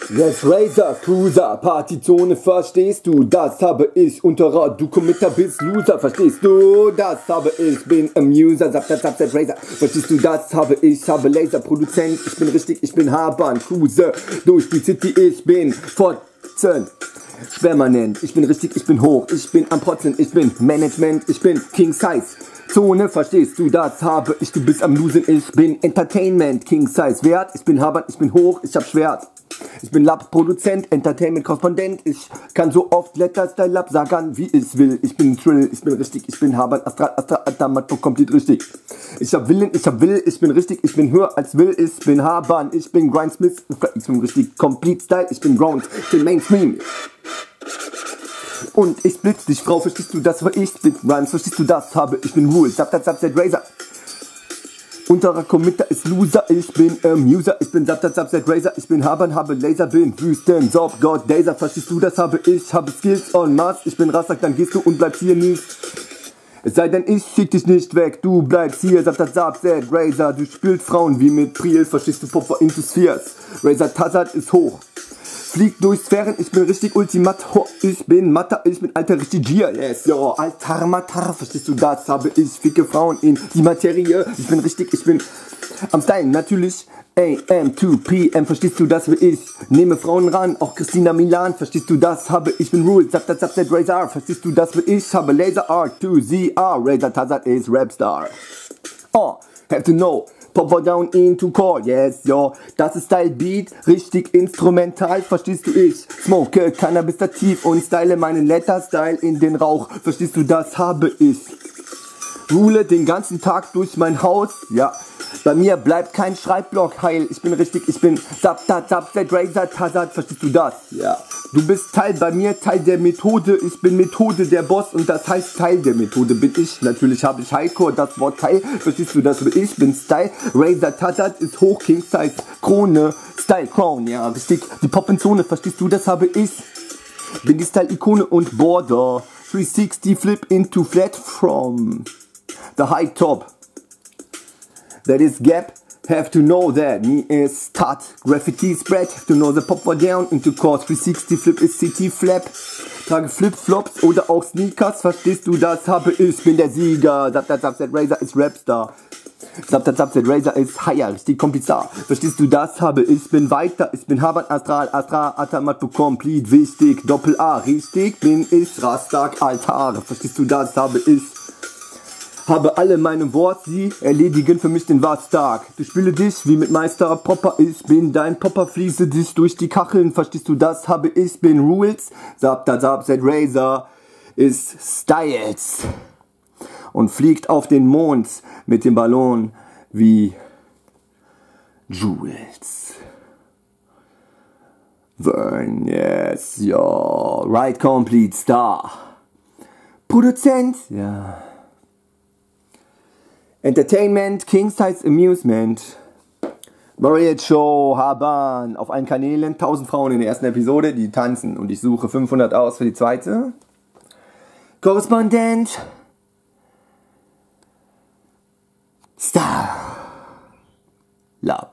Yes, Razer, Cruiser, Partyzone, verstehst du? Das habe ich, unterer, du Committer bist Loser, verstehst du? Das habe ich, bin Amuser, Subset, Razer, verstehst du? Das habe ich, habe Laser, Produzent, ich bin richtig, ich bin Haban, Cruise, durch die City, ich bin Fotzen. Permanent, ich bin richtig, ich bin hoch, ich bin am Protzen, ich bin Management, ich bin King Size. Zone, verstehst du, das habe ich, du bist am Losen, ich bin Entertainment, King Size, Wert, ich bin Habern, ich bin hoch, ich hab Schwert. Ich bin Lab-Produzent, Entertainment-Korrespondent, ich kann so oft Letter-Style-Lab sagen, wie ich will. Ich bin Trill, ich bin richtig, ich bin Habern, Astral, komplett richtig. Ich hab Willen, ich hab Will, ich bin richtig, ich bin höher als Will, ich bin Habern, ich bin Grindsmith, ich bin richtig, Complete Style, ich bin Ground, till Mainstream. Und ich blitz dich, Frau, verstehst du das, ich bin Rhymes, verstehst du das, habe ich bin Rule, Subset, Razer. Unterer Committer ist Loser, ich bin Amuser, ich bin Subset, Razer, ich bin Habern, habe Laser, bin Wüsten, Sob, God, Dazer, verstehst du das, habe Skills on Mars, ich bin Rassak, dann gehst du und bleibst hier nicht. Es sei denn, ich schick dich nicht weg, du bleibst hier, Subset, Razer, du spielst Frauen wie mit Priel, verstehst du, Popper into Spheres, Razer Tazard ist hoch. Fliegt durch Sphären, ich bin richtig Ultimat, ich bin Matter, ich bin alter richtig Gier, yes, yo, alter Matter, verstehst du das, habe ich, ficke Frauen in die Materie, ich bin richtig, ich bin am Style, natürlich, AM to PM, verstehst du das, wie ich, nehme Frauen ran, auch Christina Milan, verstehst du das, habe ich, bin Rule, Subset, Razer, verstehst du das, wie ich, habe Laser Art to ZR, Razer Tazard is Rapstar, have to know. Popper down into call, yes, yo, das ist Style Beat, richtig instrumental, verstehst du ich, smoke Cannabis tief und style meinen Letter-Style in den Rauch, verstehst du, das habe ich, rule den ganzen Tag durch mein Haus, ja, bei mir bleibt kein Schreibblock heil, ich bin richtig, ich bin Subset, Razer, Tazard, verstehst du das, ja, du bist Teil bei mir, Teil der Methode, ich bin Methode der Boss und das heißt Teil der Methode bin ich, natürlich habe ich Highcore, das Wort Teil, verstehst du das, ich bin Style, Razer Tazard ist hoch, King Size, Krone, Style Crown, ja, richtig, die Poppenzone, verstehst du, das habe ich, bin die Style-Ikone und Border, 360 Flip into Flat from the high top. That is gap, have to know that me is start, graffiti spread, have to know the popper down into course, 360 flip is CT flap, trage Flip-Flops oder auch Sneakers, verstehst du das, habe ich, bin der Sieger, Subset, Razer ist Rapstar, Subset, Razer ist higher, richtig komplizar, verstehst du das, habe ich, bin weiter, ich bin Habern, Astral, Atamat, complete, wichtig, Doppel-A, richtig, bin ich, Rastak, Altar, verstehst du das, habe ich, habe alle meine Worte, sie erledigen für mich den Wart stark. Du spiele dich wie mit Meister Popper, ich bin dein Popper, fließe dich durch die Kacheln, verstehst du das, habe ich, bin Rules, Subset, Razer ist Styles und fliegt auf den Mond mit dem Ballon wie Jules. Vern, yes, yo, right complete star. Produzent, ja. Entertainment, King Size Amusement, Marriott Show, Haban, auf allen Kanälen, 1000 Frauen in der ersten Episode, die tanzen und ich suche 500 aus für die zweite. Korrespondent, Star, Love.